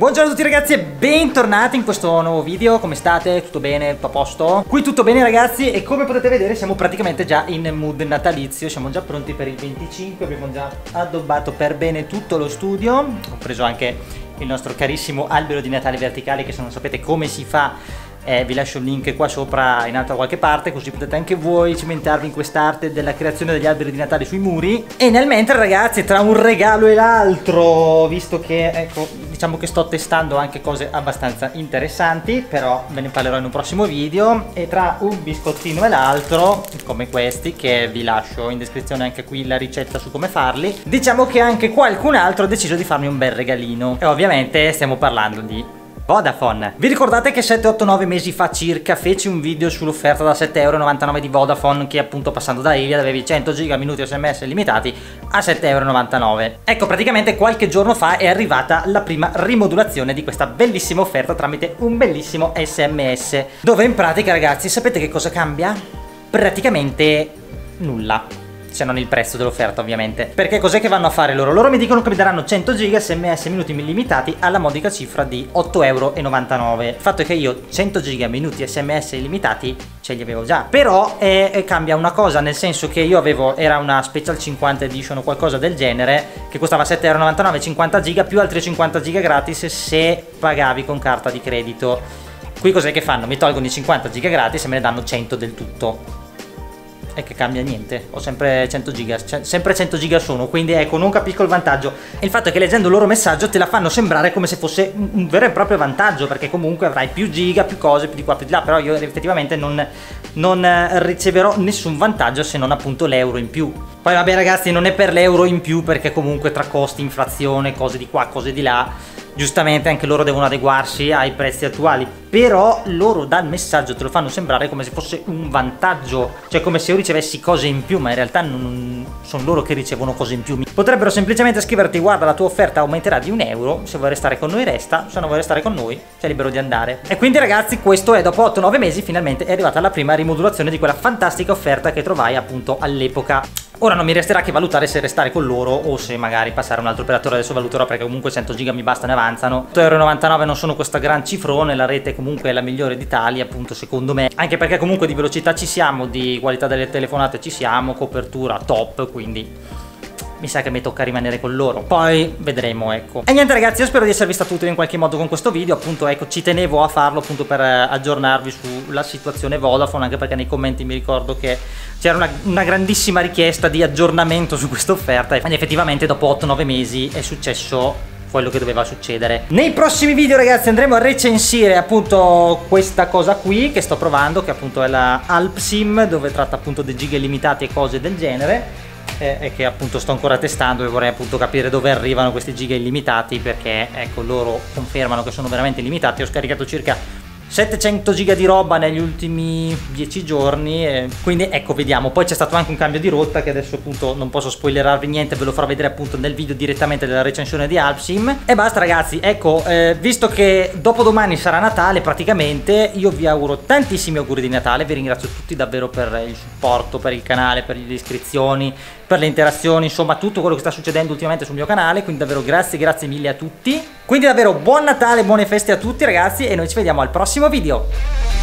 Buongiorno a tutti ragazzi e bentornati in questo nuovo video. Come state? Tutto bene? Tutto a posto? Qui tutto bene ragazzi, e come potete vedere siamo praticamente già in mood natalizio. Siamo già pronti per il 25. Abbiamo già addobbato per bene tutto lo studio. Ho preso anche il nostro carissimo albero di Natale verticale, che se non sapete come si fa vi lascio il link qua sopra in alto da qualche parte, così potete anche voi cimentarvi in quest'arte della creazione degli alberi di Natale sui muri. E nel mentre ragazzi, tra un regalo e l'altro, visto che ecco, diciamo che sto testando anche cose abbastanza interessanti, però ve ne parlerò in un prossimo video, e tra un biscottino e l'altro, come questi, che vi lascio in descrizione anche qui la ricetta su come farli, diciamo che anche qualcun altro ha deciso di farmi un bel regalino, e ovviamente stiamo parlando di Vodafone. Vi ricordate che 7, 8, 9 mesi fa circa feci un video sull'offerta da 7,99 € di Vodafone, che appunto passando da Iliad avevi 100 giga, minuti SMS limitati a 7,99 €. Ecco, praticamente qualche giorno fa è arrivata la prima rimodulazione di questa bellissima offerta tramite un bellissimo SMS, dove in pratica ragazzi sapete che cosa cambia? Praticamente nulla. Se non il prezzo dell'offerta ovviamente. Perché cos'è che vanno a fare loro? Loro mi dicono che mi daranno 100 giga SMS minuti illimitati alla modica cifra di 8,99 €. Il fatto è che io 100 giga minuti SMS illimitati ce li avevo già. Però cambia una cosa, nel senso che io avevo, era una Special 50 Edition o qualcosa del genere, che costava 7,99 €, 50 giga più altri 50 giga gratis se pagavi con carta di credito. Qui cos'è che fanno? Mi tolgono i 50 giga gratis e me ne danno 100 del tutto. E che cambia niente, ho sempre 100 giga, sempre 100 giga sono, quindi ecco, non capisco il vantaggio. E il fatto è che leggendo il loro messaggio te la fanno sembrare come se fosse un vero e proprio vantaggio, perché comunque avrai più giga, più cose, più di qua, più di là, però io effettivamente non riceverò nessun vantaggio se non appunto l'euro in più. Poi vabbè ragazzi, non è per l'euro in più, perché comunque tra costi, inflazione, cose di qua, cose di là, giustamente anche loro devono adeguarsi ai prezzi attuali, però loro dal messaggio te lo fanno sembrare come se fosse un vantaggio, cioè come se io ricevessi cose in più, ma in realtà non sono loro che ricevono cose in più. Potrebbero semplicemente scriverti: guarda, la tua offerta aumenterà di €1, se vuoi restare con noi resta, se non vuoi restare con noi sei libero di andare. E quindi ragazzi, questo è, dopo 8-9 mesi finalmente è arrivata la prima rimodulazione di quella fantastica offerta che trovai appunto all'epoca. Ora non mi resterà che valutare se restare con loro o se magari passare a un altro operatore. Adesso valuterò, perché comunque 100 giga mi bastano e avanzano. 8,99 € non sono questa gran cifrone, la rete comunque è la migliore d'Italia appunto secondo me, anche perché comunque di velocità ci siamo, di qualità delle telefonate ci siamo, copertura top, quindi mi sa che mi tocca rimanere con loro. Poi vedremo, ecco. E niente ragazzi, io spero di esservi stato utile in qualche modo con questo video. Appunto ecco, ci tenevo a farlo appunto per aggiornarvi sulla situazione Vodafone, anche perché nei commenti mi ricordo che c'era una grandissima richiesta di aggiornamento su questa offerta, ed effettivamente dopo 8-9 mesi è successo quello che doveva succedere. Nei prossimi video ragazzi andremo a recensire appunto questa cosa qui che sto provando, che appunto è la Alpsim, dove tratta appunto dei giga illimitati e cose del genere, e che appunto sto ancora testando, e vorrei appunto capire dove arrivano questi giga illimitati, perché ecco, loro confermano che sono veramente illimitati. Ho scaricato circa 700 giga di roba negli ultimi 10 giorni, quindi ecco, vediamo. Poi c'è stato anche un cambio di rotta che adesso appunto non posso spoilerarvi niente, ve lo farò vedere appunto nel video direttamente della recensione di Alpsim. E basta ragazzi, ecco, visto che dopodomani sarà Natale praticamente, io vi auguro tantissimi auguri di Natale, vi ringrazio tutti davvero per il supporto, per il canale, per le iscrizioni, per le interazioni, insomma tutto quello che sta succedendo ultimamente sul mio canale, quindi davvero grazie mille a tutti. Quindi davvero buon Natale, buone feste a tutti ragazzi, e noi ci vediamo al prossimo video.